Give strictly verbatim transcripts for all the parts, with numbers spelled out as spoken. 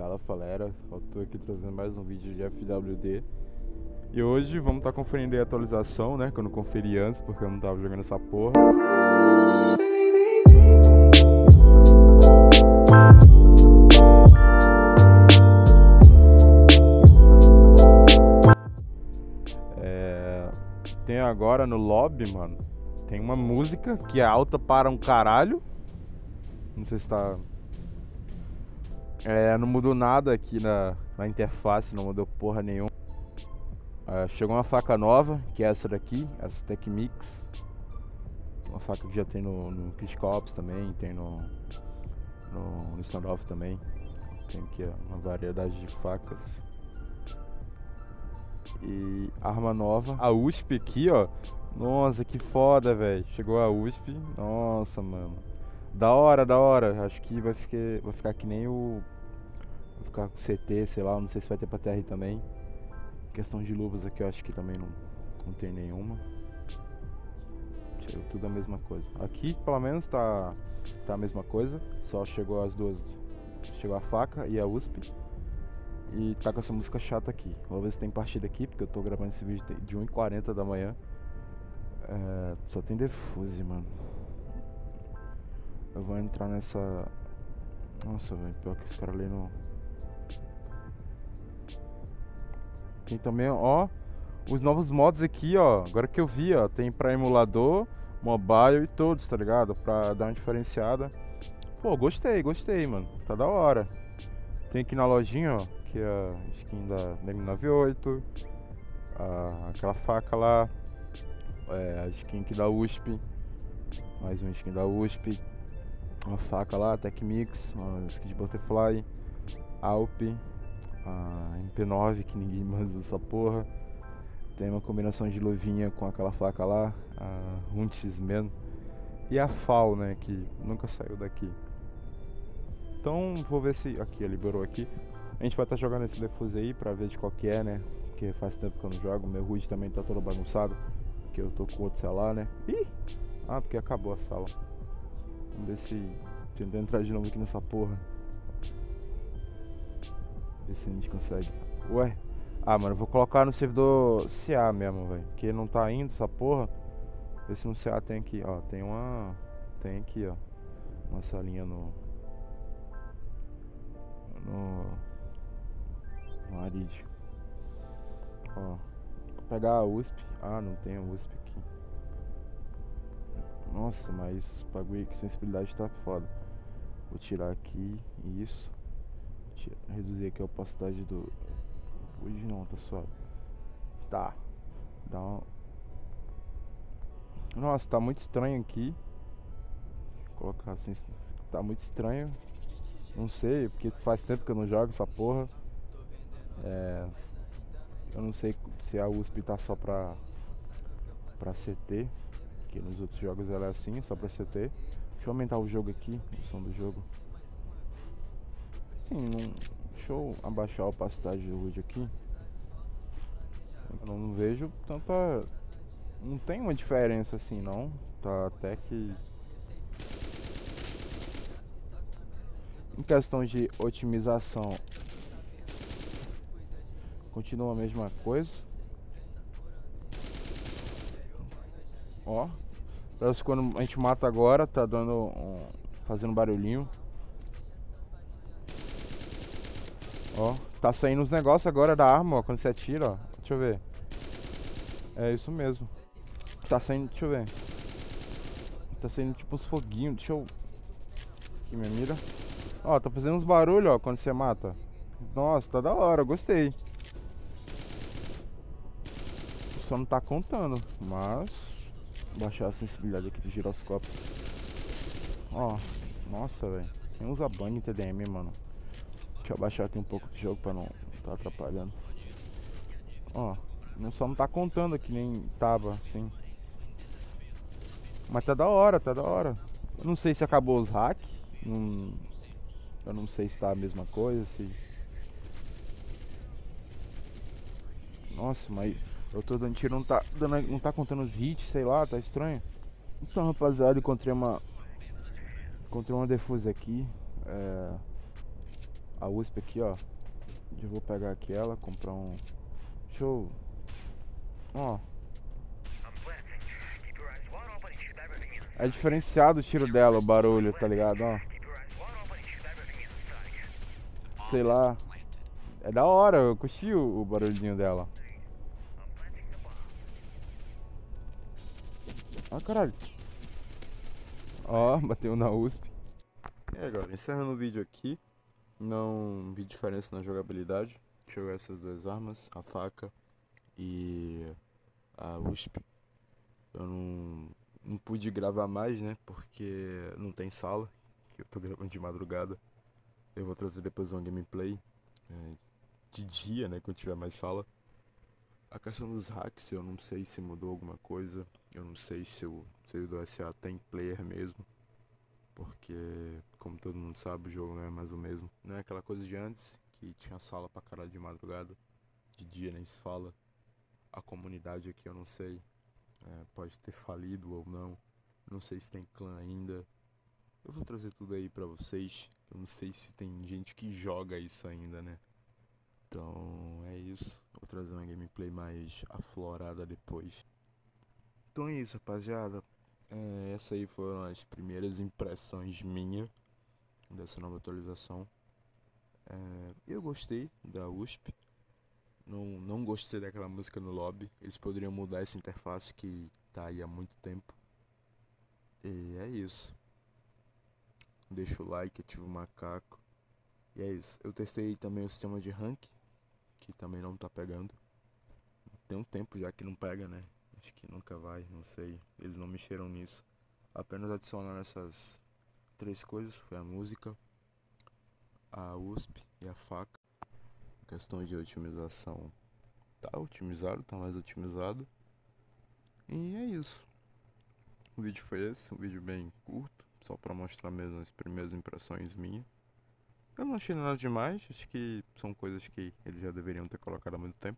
Fala galera, eu tô aqui trazendo mais um vídeo de F W D. E hoje vamos estar tá conferindo a atualização, né, que eu não conferi antes porque eu não tava jogando essa porra. É... Tem agora no lobby, mano, tem uma música que é alta para um caralho. Não sei se tá... É, não mudou nada aqui na, na interface, não mudou porra nenhuma. É, chegou uma faca nova, que é essa daqui, essa Tech Mix. Uma faca que já tem no, no Critical Ops também, tem no, no, no Standoff também. Tem aqui ó, uma variedade de facas. E arma nova. A U S P aqui, ó. Nossa, que foda, velho. Chegou a U S P. Nossa, mano. Da hora, da hora. Acho que vai ficar, vai ficar que nem o... Vai ficar com C T, sei lá. Não sei se vai ter pra T R também. Questão de luvas aqui, eu acho que também não, não tem nenhuma. Chegou tudo a mesma coisa. Aqui, pelo menos, tá, tá a mesma coisa. Só chegou as duas... Chegou a faca e a U S P. E tá com essa música chata aqui. Vou ver se tem partida aqui, porque eu tô gravando esse vídeo de uma e quarenta da manhã. É, só tem defuse, mano. Eu vou entrar nessa... Nossa, velho, pior que esse cara ali não... Tem também, ó, os novos mods aqui, ó. Agora que eu vi, ó, tem pra emulador, mobile e todos, tá ligado? Pra dar uma diferenciada. Pô, gostei, gostei, mano. Tá da hora. Tem aqui na lojinha, ó, que é a skin da M noventa e oito. A, aquela faca lá. É, a skin aqui da U S P. Mais uma skin da U S P. Uma faca lá, Tech Mix, uma skin de Butterfly, Alp, a M P nove, que ninguém mais usa essa porra. Tem uma combinação de luvinha com aquela faca lá, a Huntsman. E a F A U, né, que nunca saiu daqui. Então vou ver se... Aqui, liberou aqui. A gente vai estar tá jogando esse defuse aí pra ver de qual que é, né. Porque faz tempo que eu não jogo, meu H U D também tá todo bagunçado. Porque eu tô com outro celular, né. Ih! Ah, porque acabou a sala. Vamos ver se... Tentar entrar de novo aqui nessa porra. Ver se a gente consegue. Ué? Ah, mano, eu vou colocar no servidor C A mesmo, velho. Porque não tá indo essa porra. Ver se no C A tem aqui, ó. Tem uma... Tem aqui, ó. Uma salinha no... No... No Arid. Ó. Vou pegar a U S P. Ah, não tem a U S P aqui. Nossa, mas o bagulho aqui, sensibilidade tá foda. Vou tirar aqui, isso. Tira, reduzir aqui a opacidade do... Hoje não, tá suave. Tá. Dá uma... Nossa, tá muito estranho aqui. Vou colocar assim, tá muito estranho. Não sei, porque faz tempo que eu não jogo essa porra. É... Eu não sei se a U S P tá só pra... Pra C T. Porque nos outros jogos ela é assim, só pra C T. Deixa eu aumentar o jogo aqui, o som do jogo. Sim, não... deixa eu abaixar a opacidade do H U D aqui. Eu não vejo tanta... Não tem uma diferença assim não. Tá até que... Em questão de otimização, continua a mesma coisa. Ó, parece que quando a gente mata agora, tá dando um, fazendo barulhinho. Ó, tá saindo os negócios agora da arma, ó, quando você atira, ó. Deixa eu ver. É isso mesmo. Tá saindo, deixa eu ver. Tá saindo tipo uns foguinhos, deixa eu... Aqui minha mira. Ó, tá fazendo uns barulhos, ó, quando você mata. Nossa, tá da hora, gostei. Só não tá contando, mas... Vou baixar a sensibilidade aqui do giroscópio. Ó, nossa, velho. Tem uns abanos em T D M, mano. Deixa eu abaixar aqui um pouco do jogo pra não tá atrapalhando. Ó, não, só não tá contando aqui, nem tava, assim. Mas tá da hora, tá da hora. Eu não sei se acabou os hacks. Não, eu não sei se tá a mesma coisa, se... Nossa, mas... Eu tô dando tiro, não tá, dando, não tá contando os hits, sei lá, tá estranho. Então, rapaziada, encontrei uma... Encontrei uma defuse aqui. É... A U S P aqui, ó. Eu vou pegar aqui ela, comprar um... Deixa eu... Ó. É diferenciado o tiro dela, o barulho, tá ligado, ó. Sei lá. É da hora, eu curti o, o barulhinho dela. Ah, caralho. Ó, bateu na U S P. E agora, encerrando o vídeo aqui. Não vi diferença na jogabilidade. Deixa eu ver essas duas armas, a faca e a U S P. Eu não, não pude gravar mais, né? Porque não tem sala. Que eu tô gravando de madrugada. Eu vou trazer depois uma gameplay é, de dia, né? Quando tiver mais sala. A questão dos hacks, eu não sei se mudou alguma coisa. Eu não sei se o servidor do S A tem player mesmo. Porque, como todo mundo sabe, o jogo não é mais o mesmo. Não é aquela coisa de antes, que tinha sala pra caralho de madrugada. De dia nem se fala. A comunidade aqui eu não sei. É, pode ter falido ou não. Não sei se tem clã ainda. Eu vou trazer tudo aí pra vocês. Eu não sei se tem gente que joga isso ainda, né? Então é isso. Vou trazer uma gameplay mais aflorada depois. Então é isso, rapaziada. É, essa aí foram as primeiras impressões minhas dessa nova atualização. É, eu gostei da U S P. Não, não gostei daquela música no lobby. Eles poderiam mudar essa interface que tá aí há muito tempo. E é isso. Deixa o like, ativa o macaco. E é isso. Eu testei também o sistema de rank, que também não tá pegando. Tem um tempo já que não pega, né? Acho que nunca vai, não sei. Eles não mexeram nisso. Apenas adicionaram essas três coisas. Foi a música, a U S P e a faca. Questão de otimização. Tá otimizado, tá mais otimizado. E é isso. O vídeo foi esse, um vídeo bem curto, só pra mostrar mesmo as primeiras impressões minhas. Eu não achei nada demais, acho que são coisas que eles já deveriam ter colocado há muito tempo.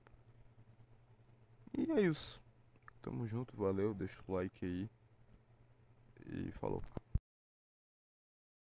E é isso. Tamo junto, valeu, deixa o like aí. E falou.